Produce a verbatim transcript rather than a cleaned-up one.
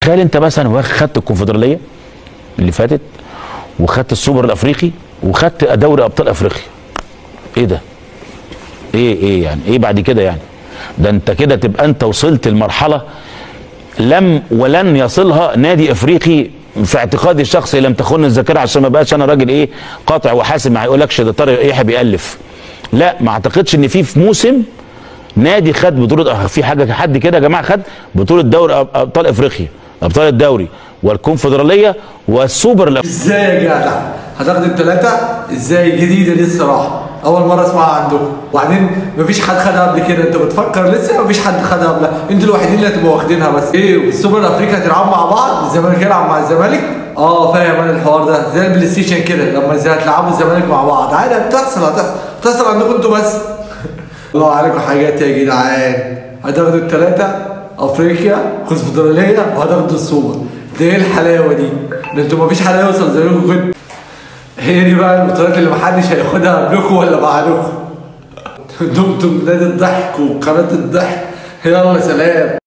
تخيل انت مثلا واخد خدت الكونفدراليه اللي فاتت، وخدت السوبر الافريقي، وخدت دوري ابطال افريقيا. ايه ده؟ ايه ايه يعني؟ ايه بعد كده يعني؟ ده انت كده تبقى انت وصلت لمرحله لم ولن يصلها نادي افريقي في اعتقادي الشخصي، لم تخن الذاكره، عشان ما بقاش انا راجل ايه قاطع وحاسب، ما هيقولكش ده طارق يحيى بيألف. لا، ما اعتقدش ان في في موسم نادي خد بطوله، في حاجه حد كده يا جماعه خد بطوله دوري ابطال افريقيا، ابطال الدوري والكونفدراليه والسوبر الافريقي. ازاي يا جدع هتاخد الثلاثه؟ ازاي؟ جديده دي الصراحه، اول مره اسمعها عندكم. وبعدين مفيش حد خدها قبل كده، انت بتفكر لسه مفيش حد خدها قبلها، انتوا الوحيدين اللي هتبقوا واخدينها. بس ايه، السوبر الافريقي هتلعبوا مع بعض، الزمالك يلعب مع الزمالك؟ اه فاهم انا الحوار ده، زي البلاي ستيشن كده لما ازاي هتلعبوا الزمالك مع بعض. عادي، هتحصل هتحصل هتحصل عندكم انتوا بس. الله عليكم حاجات يا جدعان، هتاخدوا الثلاثه افريقيا كونفدراليه وهتاخدوا السوبر. ده ايه الحلاوه دي؟ ده انتوا مفيش حد هيوصل زيكم كده. هي دي بقى البطولات اللي محدش هياخدها قبلكم ولا بعدكم. دمتم نادي الضحك وقناه الضحك. يلا سلام.